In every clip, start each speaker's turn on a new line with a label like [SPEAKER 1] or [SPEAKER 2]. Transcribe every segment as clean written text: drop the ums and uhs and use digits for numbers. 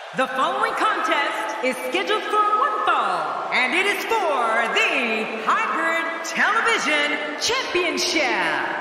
[SPEAKER 1] The following contest is scheduled for one fall, and it is for the Hybrid Television Championship.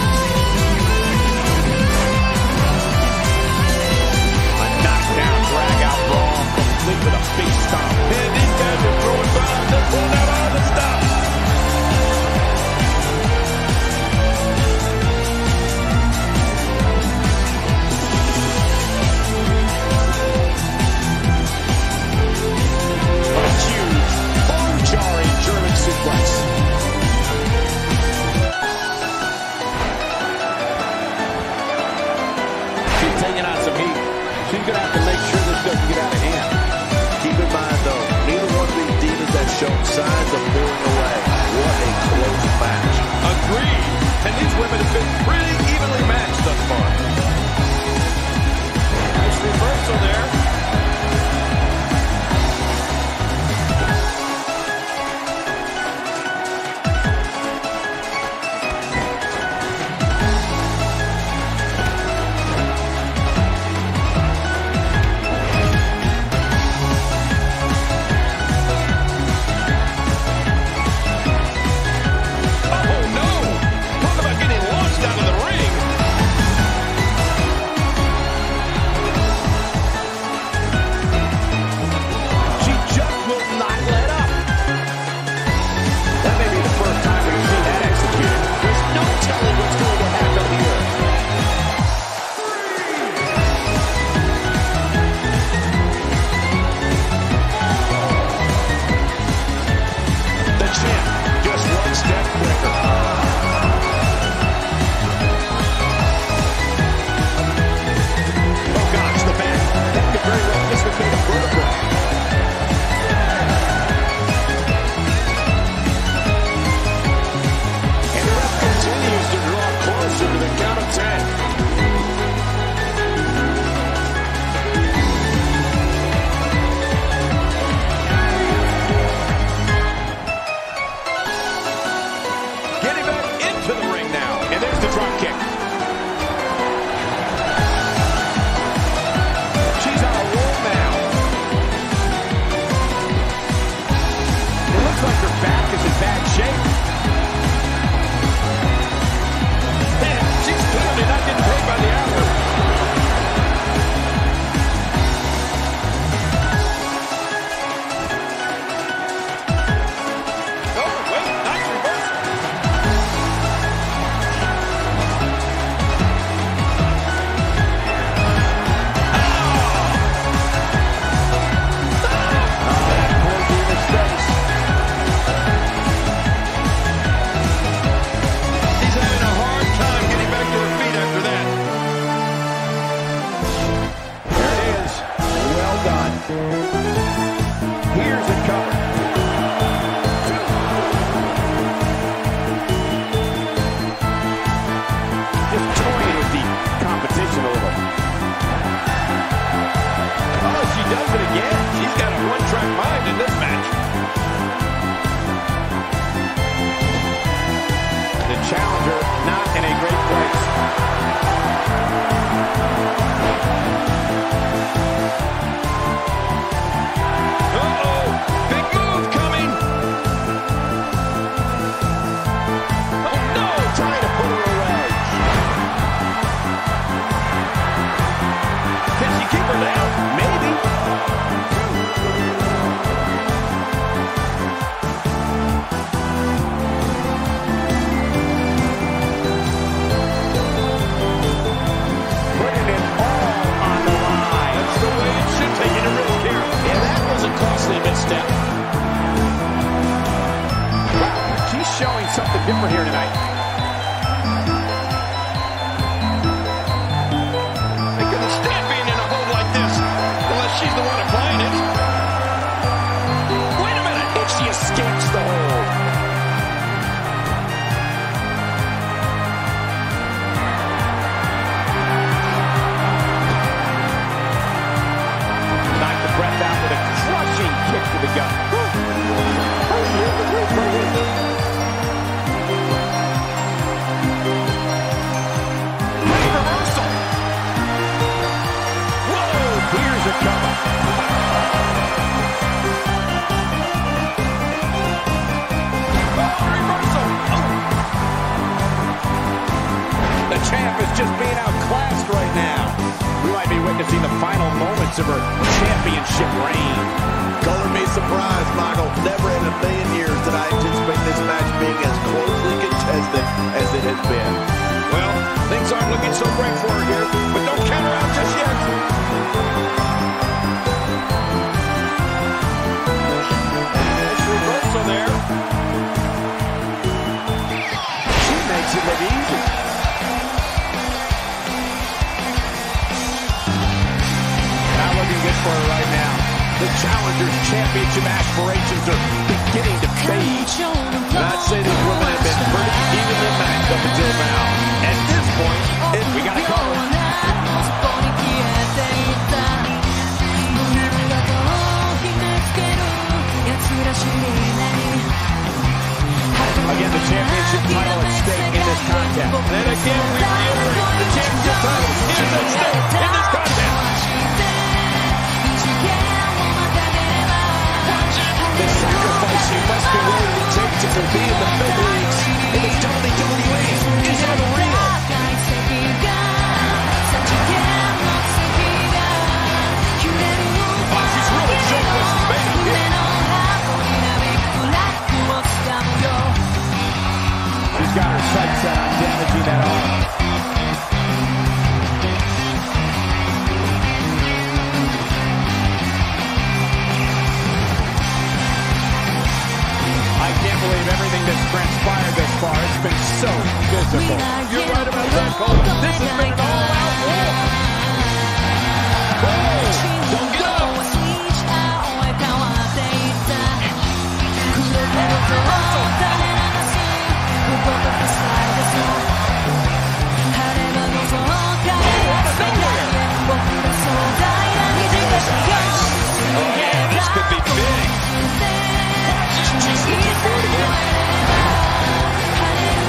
[SPEAKER 2] A knockdown grab. getting back into the ring now. And there's the drop kick. She's on a roll now. It looks like her back is in bad shape. Man, she's clearly not getting paid by the hour. Challenger not in a great place. Uh-oh, big move coming. Oh no, trying to put her away. Can she keep her down? Maybe. Misstep. Wow, she's showing something different here tonight. They couldn't stand being in a hold like this unless she's the one applying it. Wait a minute, if she escapes the hold. Knocked the breath out with a crushing kick to the gut. Reversal. Whoa, here's a cover. Reversal. Oh. The champ is just being outclassed right now. We might be witnessing the final moments of her championship reign.
[SPEAKER 3] Color me surprised, Michael. Never in a million years did I anticipate this match being as closely contested as it has been.
[SPEAKER 2] Well, things aren't looking so great for her here, but don't count her out just yet. Nice reversal there. She makes it look easy. Not looking good for her right now. The Challenger's championship aspirations are beginning to fade. And I'd say these women have been pretty evenly matched up until now. At this point, we got to call it. Again, the championship title at stake in this contest. And again, we reiterate the championship title is at stake in this contest. The sacrifice she must be willing to take to compete in the big leagues in the WWE is unreal. Oh, she's really showing what she's made of here. She's got her sights set on damaging that arm. I can't believe everything that's transpired thus far. It's been so physical. You're right about that, Cole. This has been an all-out war. Oh, don't get up. Oh, yeah, this could be big. She's looking for it again.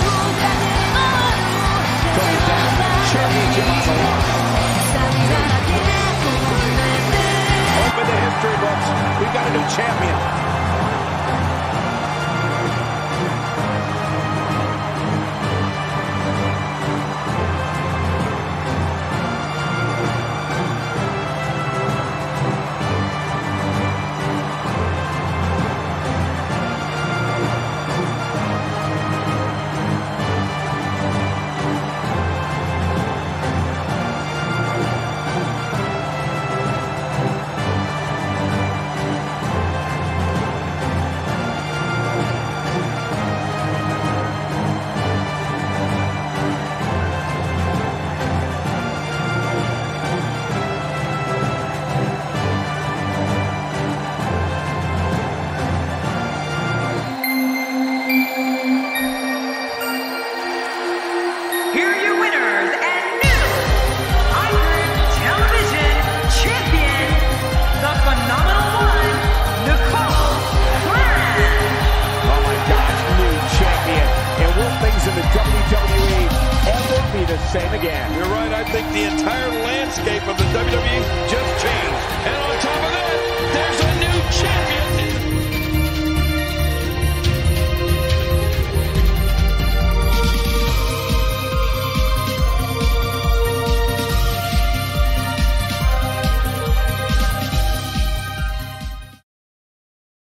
[SPEAKER 2] in the WWE ever be the same again.
[SPEAKER 4] You're right. I think the entire landscape of the WWE just changed. And on top of that, there's a new champion.